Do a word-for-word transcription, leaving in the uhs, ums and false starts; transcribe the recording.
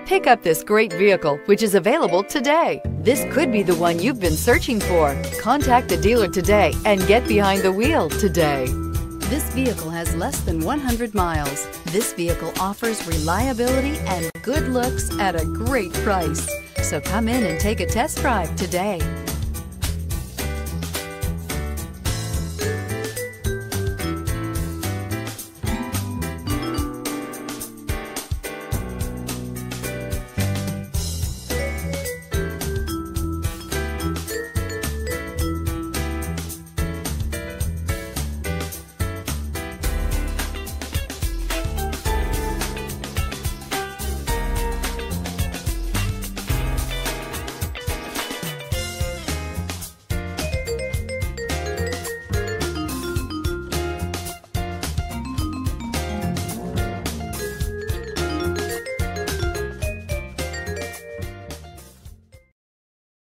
Pick up this great vehicle, which is available today. This could be the one you've been searching for. Contact the dealer today and get behind the wheel today. This vehicle has less than one hundred miles. This vehicle offers reliability and good looks at a great price. So come in and take a test drive today.